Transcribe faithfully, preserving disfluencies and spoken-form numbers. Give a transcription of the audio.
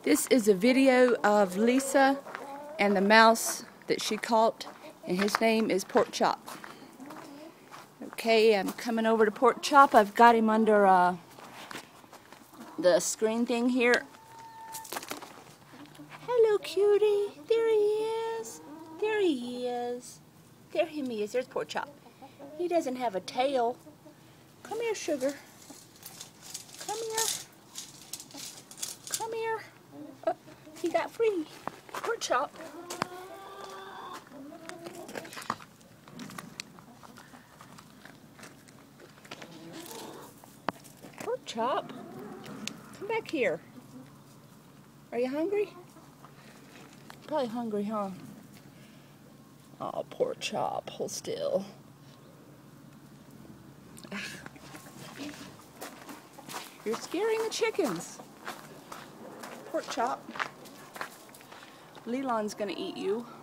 This is a video of Lisa and the mouse that she caught, and his name is Porkchop. Okay, I'm coming over to Porkchop. I've got him under uh, the screen thing here. Hello, cutie. There he is. There he is. There him he is. There's Porkchop. He doesn't have a tail. Come here, sugar. Come here. Come here. Oh, he got free. Porkchop. Porkchop. Come back here. Are you hungry? Probably hungry, huh? Oh, Porkchop. Hold still. You're scaring the chickens. Porkchop. Leland's gonna eat you.